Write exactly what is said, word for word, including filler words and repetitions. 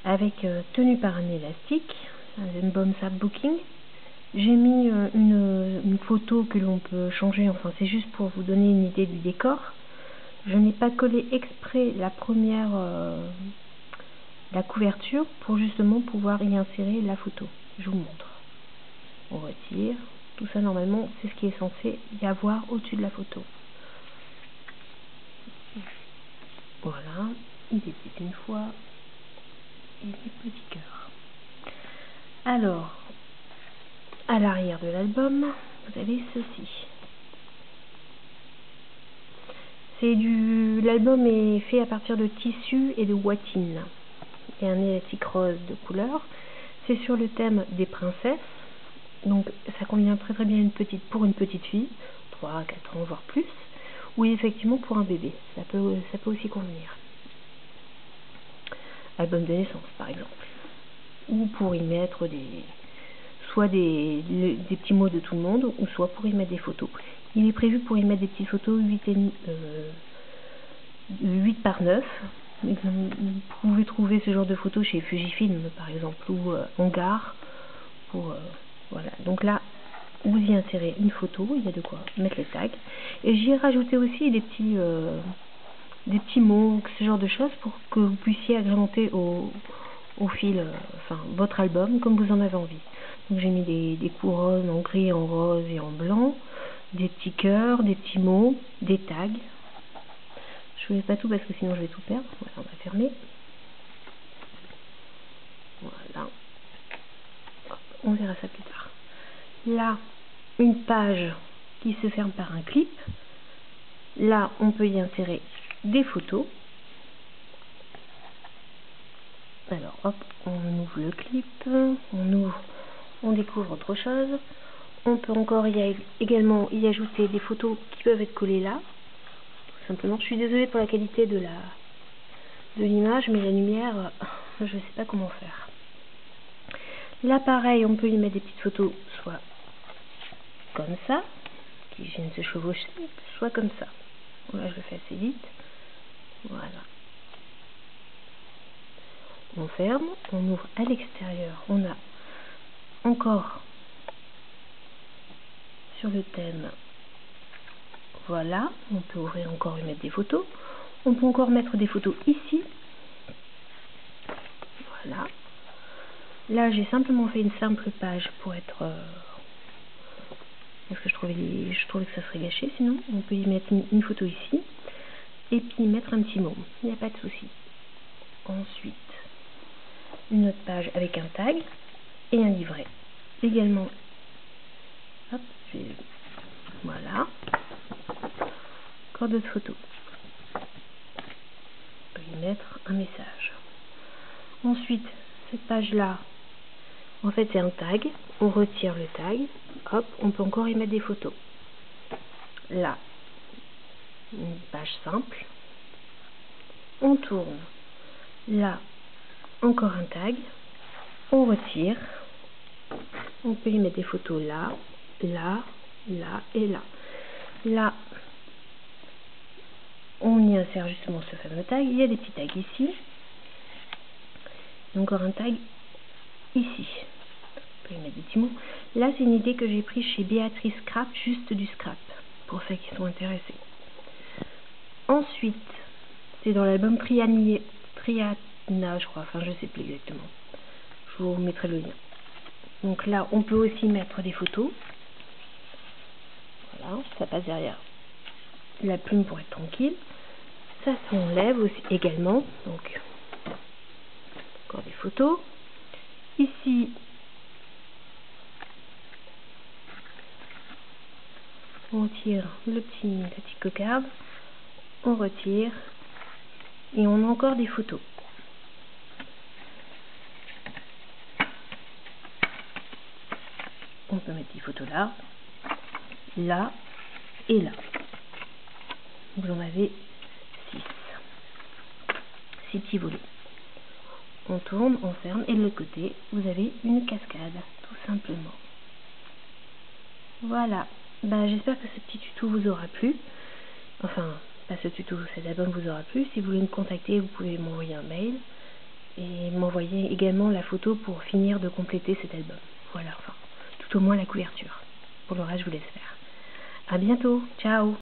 avec euh, tenu par un élastique, un album Scrapbooking. J'ai mis euh, une, une photo que l'on peut changer, enfin c'est juste pour vous donner une idée du décor. Je n'ai pas collé exprès la première euh, la couverture pour justement pouvoir y insérer la photo. Je vous montre. On retire. Tout ça normalement c'est ce qui est censé y avoir au-dessus de la photo. Voilà. Il était une fois et des petits cœurs. Alors, à l'arrière de l'album, vous avez ceci. C'est du, l'album est fait à partir de tissu et de watine. Il y a un élastique rose de couleur. C'est sur le thème des princesses. Donc ça convient très très bien une petite, pour une petite fille, trois à quatre ans voire plus. Ou effectivement pour un bébé, ça peut, ça peut aussi convenir. Album de naissance par exemple. Ou pour y mettre des, soit des, des petits mots de tout le monde, ou soit pour y mettre des photos. Il est prévu pour y mettre des petites photos huit, et, euh, huit par neuf. Vous pouvez trouver ce genre de photos chez Fujifilm par exemple, ou euh, en gare. Pour, euh, voilà. Donc là, vous y insérez une photo, il y a de quoi mettre les tags. Et j'y ai rajouté aussi des petits, euh, des petits mots, ce genre de choses, pour que vous puissiez agrémenter au, au fil, euh, enfin, votre album comme vous en avez envie. Donc j'ai mis des, des couronnes en gris, en rose et en blanc, des petits cœurs, des petits mots, des tags. Je ne fais pas tout parce que sinon je vais tout perdre. Voilà, on va fermer. Voilà. Hop, on verra ça plus tard. Là, une page qui se ferme par un clip. Là, on peut y insérer des photos. Alors, hop, on ouvre le clip, on ouvre, on découvre autre chose. On peut encore y a, également y ajouter des photos qui peuvent être collées là. Tout simplement, je suis désolée pour la qualité de la de l'image, mais la lumière, je ne sais pas comment faire. Là, pareil, on peut y mettre des petites photos, soit comme ça, qui viennent se chevaucher, soit comme ça. Là, je le fais assez vite. Voilà. On ferme, on ouvre à l'extérieur. On a encore sur le thème. Voilà, on peut ouvrir encore et mettre des photos. On peut encore mettre des photos ici. Voilà. Là, j'ai simplement fait une simple page pour être... Euh, parce que je trouvais, je trouvais que ça serait gâché. Sinon, on peut y mettre une, une photo ici. Et puis y mettre un petit mot. Il n'y a pas de souci. Ensuite, une autre page avec un tag et un livret. Également, hop, je vais, voilà. Encore d'autres photos. On peut y mettre un message. Ensuite, cette page-là, en fait, c'est un tag. On retire le tag. Hop, on peut encore y mettre des photos. Là, une page simple. On tourne. Là, encore un tag. On retire. On peut y mettre des photos là, là, là et là. Là, on y insère justement ce fameux tag. Il y a des petits tags ici. Et encore un tag ici. On peut y mettre des petits mots. Là, c'est une idée que j'ai prise chez Béatrice Scrap, juste du scrap, pour ceux qui sont intéressés. Ensuite, c'est dans l'album Triana, Triana, je crois, enfin je sais plus exactement. Je vous mettrai le lien. Donc là, on peut aussi mettre des photos. Voilà, ça passe derrière la plume pour être tranquille. Ça s'enlève aussi également. Donc, encore des photos. Ici, on tire le petit, la petite cocarde. On retire. Et on a encore des photos. On peut mettre des photos là, là et là. Vous en avez six. Six petits volets. On tourne, on ferme et de l'autre côté, vous avez une cascade, tout simplement. Voilà. Bah, j'espère que ce petit tuto vous aura plu. Enfin, pas ce tuto, cet album vous aura plu. Si vous voulez me contacter, vous pouvez m'envoyer un mail. et m'envoyer également la photo pour finir de compléter cet album. Voilà, enfin, tout au moins la couverture. Pour le reste, je vous laisse faire. À bientôt, ciao!